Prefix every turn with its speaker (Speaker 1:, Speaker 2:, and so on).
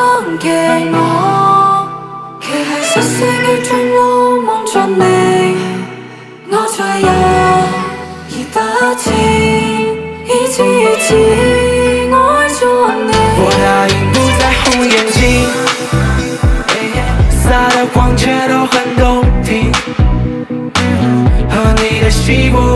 Speaker 1: 嘅我，企喺失聲嘅轉路望着你，我再也已不知，一次一次愛着你。
Speaker 2: 我答應不再紅眼睛，撒的謊卻都很動聽，和你的習慣